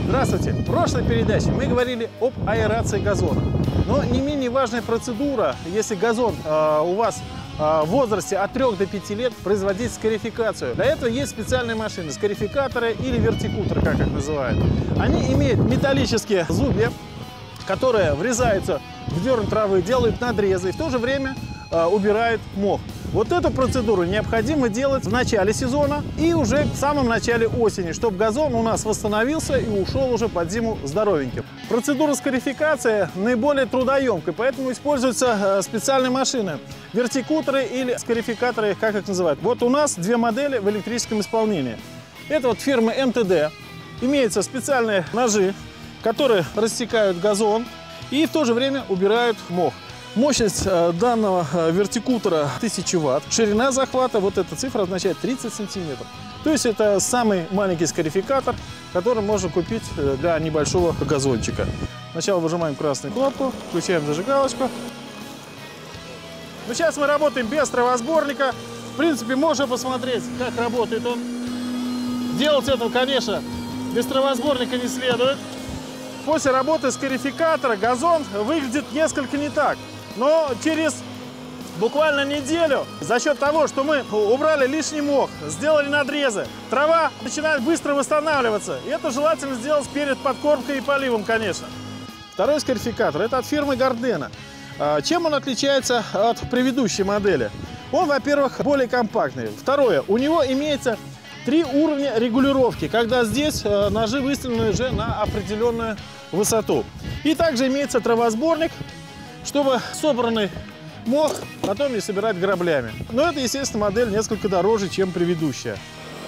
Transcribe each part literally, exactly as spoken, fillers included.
Здравствуйте! В прошлой передаче мы говорили об аэрации газона. Но не менее важная процедура, если газон э, у вас э, в возрасте от трёх до пяти лет, производить скарификацию. Для этого есть специальные машины, скарификаторы или вертикуторы, как их называют. Они имеют металлические зубья, которые врезаются в дерн травы, делают надрезы и в то же время э, убирают мох. Вот эту процедуру необходимо делать в начале сезона и уже в самом начале осени, чтобы газон у нас восстановился и ушел уже под зиму здоровеньким. Процедура скарификации наиболее трудоемкая, поэтому используются специальные машины, вертикуторы или скарификаторы, как их называют. Вот у нас две модели в электрическом исполнении. Это вот фирмы эм тэ дэ. Имеются специальные ножи, которые рассекают газон и в то же время убирают мох. Мощность данного вертикутора тысяча ватт. Ширина захвата, вот эта цифра означает тридцать сантиметров. То есть это самый маленький скарификатор, который можно купить для небольшого газончика. Сначала выжимаем красную кнопку, включаем зажигалочку. Ну, сейчас мы работаем без травосборника. В принципе, можно посмотреть, как работает он. Делать этого, конечно, без травосборника не следует. После работы скарификатора газон выглядит несколько не так. Но через буквально неделю, за счет того, что мы убрали лишний мох, сделали надрезы, трава начинает быстро восстанавливаться. И это желательно сделать перед подкормкой и поливом, конечно. Второй скарификатор – это от фирмы Gardena. Чем он отличается от предыдущей модели? Он, во-первых, более компактный. Второе, у него имеется три уровня регулировки, когда здесь ножи выставлены уже на определенную высоту. И также имеется травосборник, чтобы собранный мох потом не собирать граблями. Но это, естественно, модель несколько дороже, чем предыдущая.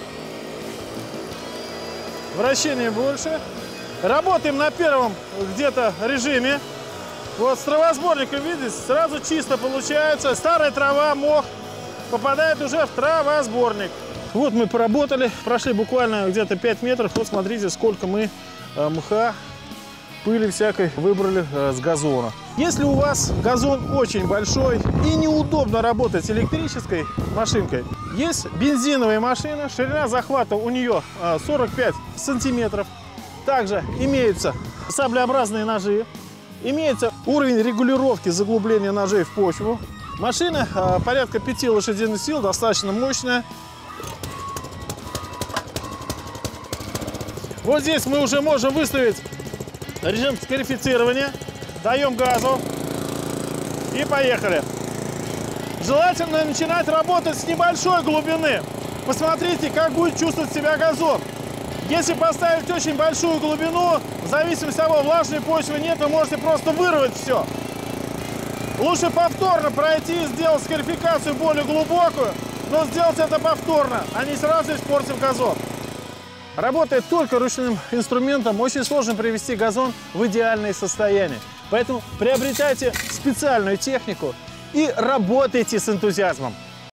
Вращение больше. Работаем на первом где-то режиме. Вот с травосборником, видите, сразу чисто получается. Старая трава, мох попадает уже в травосборник. Вот мы поработали, прошли буквально где-то пять метров. Вот смотрите, сколько мы э, мха, пыли всякой выбрали э, с газона. Если у вас газон очень большой и неудобно работать с электрической машинкой, есть бензиновая машина, ширина захвата у нее э, сорок пять сантиметров. Также имеются саблеобразные ножи, имеется уровень регулировки заглубления ножей в почву. Машина э, порядка пяти лошадиных сил, достаточно мощная. Вот здесь мы уже можем выставить режим скарифицирования. Даем газу и поехали. Желательно начинать работать с небольшой глубины. Посмотрите, как будет чувствовать себя газон. Если поставить очень большую глубину, в зависимости от того, влажной почвы нет, вы можете просто вырвать все. Лучше повторно пройти и сделать скарификацию более глубокую, но сделать это повторно, а не сразу испортив газон. Работает только ручным инструментом, очень сложно привести газон в идеальное состояние. Поэтому приобретайте специальную технику и работайте с энтузиазмом.